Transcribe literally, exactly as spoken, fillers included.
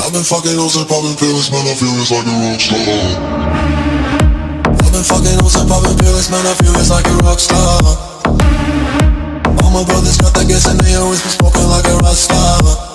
I've been fucking hoes and popping pills, man, I feel it's like a rock star. I've been fucking hoes and popping pills, man, I feel it's like a rock star. All my brothers got that gas and they always been smoking like a rock star.